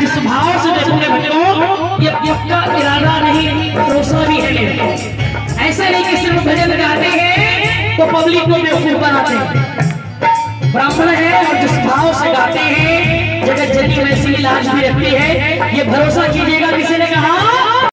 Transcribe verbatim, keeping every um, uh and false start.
जिस भाव से देखोगे भक्तों, ये पक्का इरादा नहीं, भरोसा भी है मेरे को। ऐसा नहीं कि सिर्फ भजन गाते हैं तो पब्लिक को बेवकूफ बनाते हैं। ब्राह्मण है और जिस भाव से गाते हैं, जगत जननी वैसी लाज भी रखती है। ये भरोसा कीजिएगा, किसी ने कहा